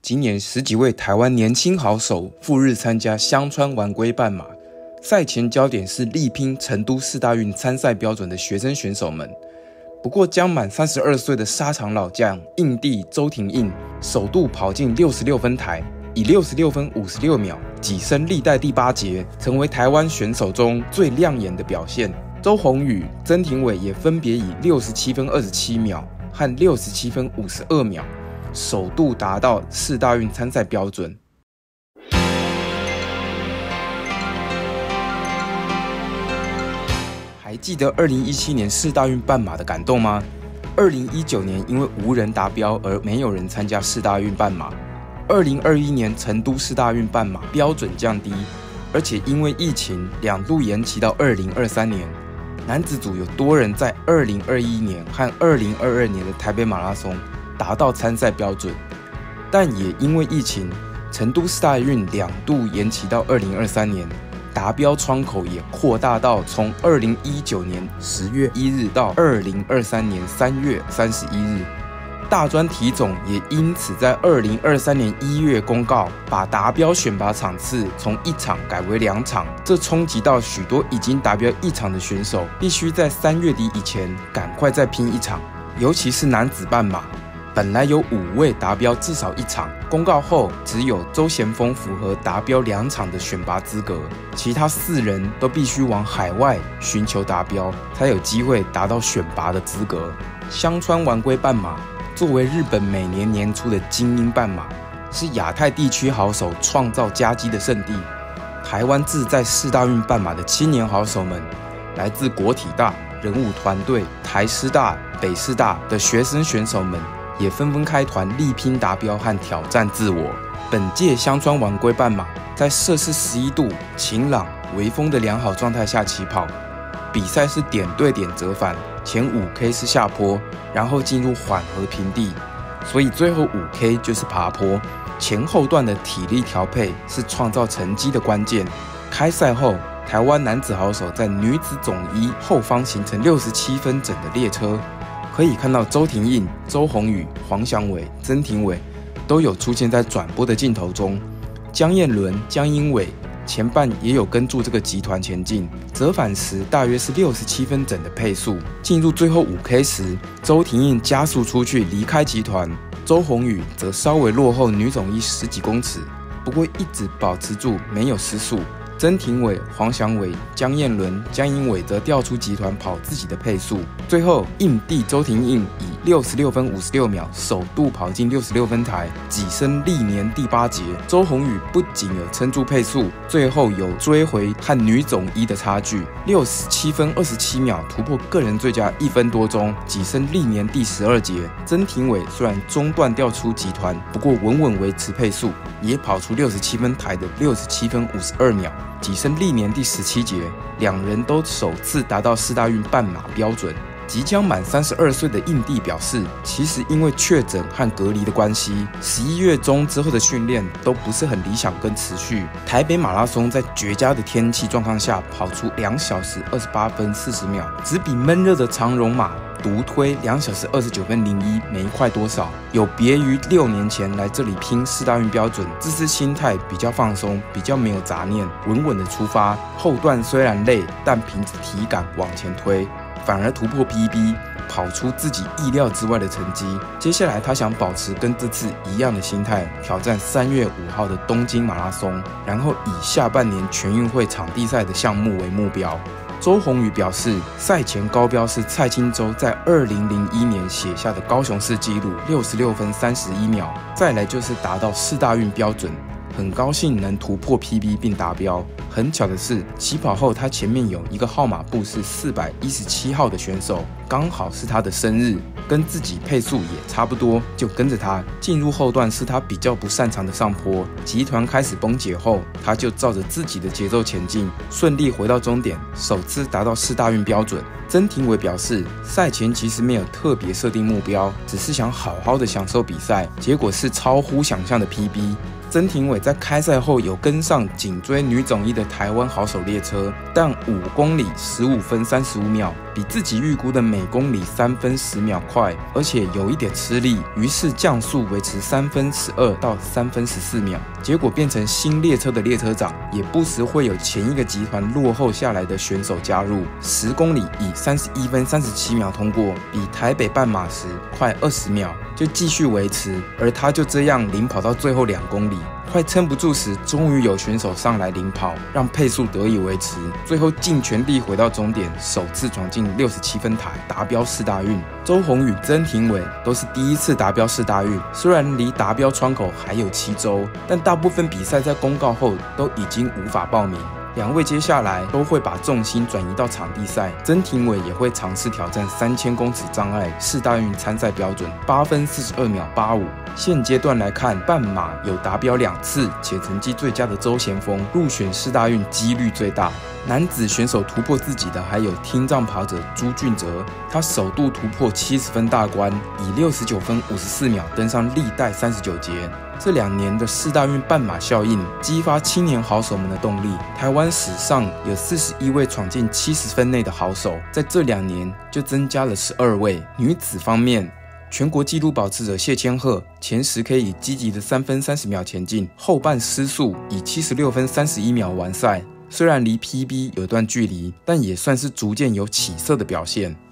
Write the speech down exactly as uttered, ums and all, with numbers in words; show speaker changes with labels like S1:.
S1: 今年十几位台湾年轻好手赴日参加香川丸龟半马，赛前焦点是力拼成都世大运参赛标准的学生选手们。不过将满三十二岁的沙场老将印地周廷印首度跑进六十六分台，以六十六分五十六秒跻身历代第八节，成为台湾选手中最亮眼的表现。周宏宇、曾廷伟也分别以六十七分二十七秒和六十七分五十二秒首度达到世大运参赛标准。还记得二零一七年世大运半马的感动吗？二零一九年因为无人达标而没有人参加世大运半马。二零二一年成都世大运半马标准降低，而且因为疫情两度延期到二零二三年。男子组有多人在二零二一年和二零二二年的台北马拉松达到参赛标准，但也因为疫情，成都世大运两度延期到二零二三年，达标窗口也扩大到从二零一九年十月一日到二零二三年三月三十一日。大专体总也因此在二零二三年一月公告，把达标选拔场次从一场改为两场，这冲击到许多已经达标一场的选手，必须在三月底以前赶快再拼一场。尤其是男子半马，本来有五位达标至少一场，公告后只有周贤峰符合达标两场的选拔资格，其他四人都必须往海外寻求达标，才有机会达到选拔的资格。香川丸龟半马作为日本每年年初的精英半马，是亚太地区好手创造佳绩的圣地。台湾志在世大运半马的青年好手们，来自国体大、人武团队、台师大、北师大的学生选手们，也纷纷开团力拼达标和挑战自我。本届香川丸龟半马在摄氏十一度、晴朗、微风的良好状态下起跑，比赛是点对点折返，前 五 K 是下坡，然后进入缓和平地，所以最后 五 K 就是爬坡。前后段的体力调配是创造成绩的关键。开赛后，台湾男子好手在女子总一后方形成六十七分整的列车，可以看到周廷印、周宏宇、黄祥伟、曾廷伟都有出现在转播的镜头中。江彦伦、江英伟前半也有跟住这个集团前进，折返时大约是六十七分整的配速。进入最后 五 K 时，周廷印加速出去离开集团，周宏宇则稍微落后女总一十几公尺，不过一直保持住没有失速。曾廷伟、黄祥伟、江彦伦、江英伟则调出集团跑自己的配速。最后，印地周廷印以六十六分五十六秒首度跑进六十六分台，跻身历年第八节。周宏宇不仅有撑住配速，最后有追回和女总一的差距，六十七分二十七秒突破个人最佳一分多钟，跻身历年第十二节。曾廷伟虽然中段调出集团，不过稳稳维持配速，也跑出六十七分台的六十七分五十二秒。跻身历年第十七节，两人都首次达到世大运半马标准。即将满三十二岁的印地表示，其实因为确诊和隔离的关系，十一月中之后的训练都不是很理想跟持续。台北马拉松在绝佳的天气状况下跑出两小时二十八分四十秒，只比闷热的长荣马独推两小时二十九分零一没快多少，有别于六年前来这里拼世大运标准，这次心态比较放松，比较没有杂念，稳稳的出发。后段虽然累，但凭着体感往前推，反而突破 P B， 跑出自己意料之外的成绩。接下来他想保持跟这次一样的心态，挑战三月五号的东京马拉松，然后以下半年全运会场地赛的项目为目标。周宏宇表示，赛前高标是蔡清洲在二零零一年写下的高雄市纪录六十六分三十一秒，再来就是达到世大运标准，很高兴能突破 P B 并达标。很巧的是，起跑后他前面有一个号码布是四百一十七号的选手，刚好是他的生日，跟自己配速也差不多，就跟着他。进入后段是他比较不擅长的上坡，集团开始崩解后，他就照着自己的节奏前进，顺利回到终点，首次达到世大运标准。曾廷伟表示，赛前其实没有特别设定目标，只是想好好的享受比赛，结果是超乎想象的 P B。 曾庭伟在开赛后有跟上紧追女总一的台湾好手列车，但五公里十五分三十五秒，比自己预估的每公里三分十秒快，而且有一点吃力，于是降速维持三分十二到三分十四秒，结果变成新列车的列车长，也不时会有前一个集团落后下来的选手加入，十公里以三十一分三十七秒通过，比台北半马时快二十秒，就继续维持，而他就这样领跑到最后两公里。快撑不住时，终于有选手上来领跑，让配速得以维持。最后尽全力回到终点，首次闯进六十七分台，达标世大运。周宏宇、曾庭伟都是第一次达标世大运，虽然离达标窗口还有七周，但大部分比赛在公告后都已经无法报名。两位接下来都会把重心转移到场地赛，曾庭伟也会尝试挑战三千公尺障碍世大运参赛标准八分四十二秒八五。现阶段来看，半马有达标两次且成绩最佳的周贤锋入选世大运几率最大。男子选手突破自己的还有听障跑者朱俊哲，他首度突破七十分大关，以六十九分五十四秒登上历代三十九节。这两年的世大运半马效应，激发青年好手们的动力。台湾史上有四十一位闯进七十分内的好手，在这两年就增加了十二位。女子方面，全国纪录保持者谢千鹤前十 K 以积极的三分三十秒前进，后半失速以七十六分三十一秒完赛。虽然离 P B 有段距离，但也算是逐渐有起色的表现。